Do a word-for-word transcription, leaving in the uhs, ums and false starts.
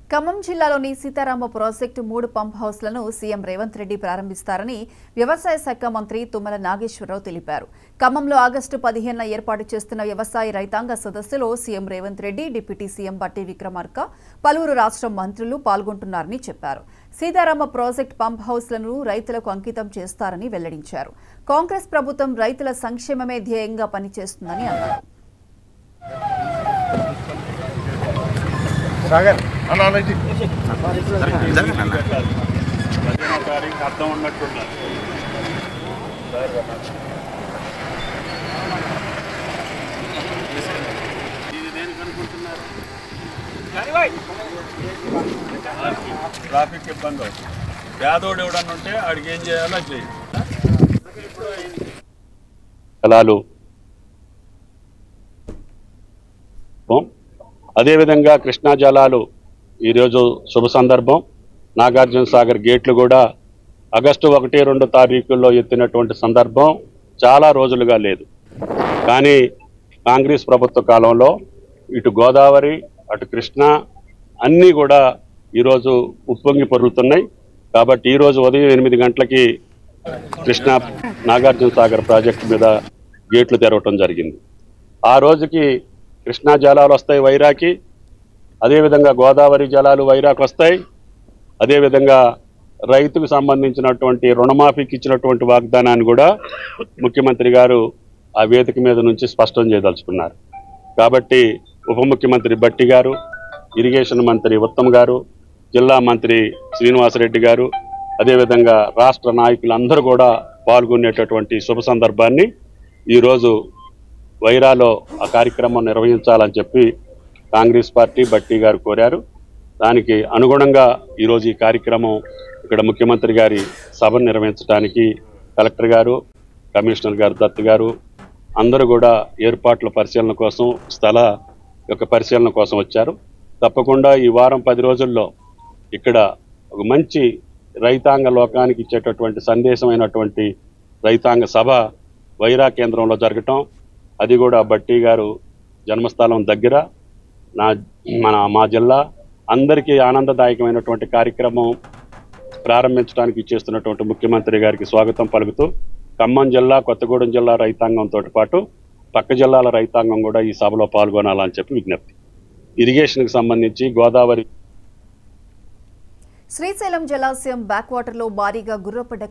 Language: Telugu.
ఖమ్మం జిల్లాలోని సీతారామ ప్రాజెక్టు మూడు పంప్ హౌస్లను సీఎం రేవంత్ రెడ్డి ప్రారంభిస్తారని వ్యవసాయ శాఖ మంత్రి తుమ్మల నాగేశ్వరరావు తెలిపారు. ఖమ్మంలో ఆగస్టు పదిహేనున ఏర్పాటు చేస్తున్న వ్యవసాయ రైతాంగ సదస్సులో CM Revanth Reddy, deputy CM Bhatti Vikramarka, పలువురు రాష్ట్ర మంత్రులు పాల్గొంటున్నారని చెప్పారు. సీతారామ ప్రాజెక్టు పంప్ హౌస్లను రైతులకు అంకితం చేస్తారని వెల్లడించారు. కాంగ్రెస్ ప్రభుత్వం రైతుల సంక్షేమమే ధ్యేయంగా పనిచేస్తుందని అన్నారు. సాగర్ అలాంటి అర్థం ఉన్నట్టున్నారు. ఇది దేనికి అనుకుంటున్నారు? ట్రాఫిక్ ఇబ్బంది అవుతుంది. పేదోడు ఎవడన్నా ఉంటే ఆడికి ఏం చేయాలో చేయాలి. అదేవిధంగా కృష్ణా జలాలు ఈరోజు శుభ సందర్భం. నాగార్జున సాగర్ గేట్లు కూడా ఆగస్టు ఒకటి రెండు తారీఖుల్లో ఎత్తినటువంటి సందర్భం చాలా రోజులుగా లేదు. కానీ కాంగ్రెస్ ప్రభుత్వ కాలంలో ఇటు గోదావరి అటు కృష్ణా అన్నీ కూడా ఈరోజు ఉప్పొంగి పొరులుతున్నాయి. కాబట్టి ఈరోజు ఉదయం ఎనిమిది గంటలకి కృష్ణా నాగార్జున సాగర్ ప్రాజెక్టు మీద గేట్లు తెరవటం జరిగింది. ఆ రోజుకి కృష్ణా జలాలు వస్తాయి వైరాకి, అదేవిధంగా గోదావరి జలాలు వైరాకి వస్తాయి. అదేవిధంగా రైతుకు సంబంధించినటువంటి రుణమాఫీకి ఇచ్చినటువంటి వాగ్దానాన్ని కూడా ముఖ్యమంత్రి గారు ఆ వేదిక మీద నుంచి స్పష్టం చేయదలుచుకున్నారు. కాబట్టి ఉప ముఖ్యమంత్రి బట్టి గారు, ఇరిగేషన్ మంత్రి ఉత్తమ్ గారు, జిల్లా మంత్రి శ్రీనివాసరెడ్డి గారు, అదేవిధంగా రాష్ట్ర నాయకులందరూ కూడా పాల్గొనేటటువంటి శుభ సందర్భాన్ని ఈరోజు వైరాలో ఆ కార్యక్రమం నిర్వహించాలని చెప్పి కాంగ్రెస్ పార్టీ బట్టి గారు కోరారు. దానికి అనుగుణంగా ఈరోజు ఈ కార్యక్రమం ఇక్కడ ముఖ్యమంత్రి గారి సభను నిర్వహించడానికి కలెక్టర్ గారు, కమిషనర్ గారు దత్ గారు అందరూ కూడా ఏర్పాట్ల పరిశీలన కోసం, స్థల యొక్క పరిశీలన కోసం వచ్చారు. తప్పకుండా ఈ వారం పది రోజుల్లో ఇక్కడ ఒక మంచి రైతాంగ లోకానికి ఇచ్చేటటువంటి సందేశమైనటువంటి రైతాంగ సభ వైరా కేంద్రంలో జరగటం, అది కూడా బట్టి గారు జన్మస్థలం దగ్గర నా మన మా జిల్లా అందరికీ ఆనందదాయకమైనటువంటి కార్యక్రమం ప్రారంభించడానికి ఇచ్చేస్తున్నటువంటి ముఖ్యమంత్రి గారికి స్వాగతం పలుకుతూ ఖమ్మం జిల్లా, కొత్తగూడెం జిల్లా రైతాంగంతో పాటు పక్క జిల్లాల రైతాంగం కూడా ఈ సభలో పాల్గొనాలని చెప్పి విజ్ఞప్తి. ఇరిగేషన్కి సంబంధించి గోదావరి శ్రీశైలం జలాశయం బ్యాక్ వాటర్లో భారీగా గుర్రపడ్డ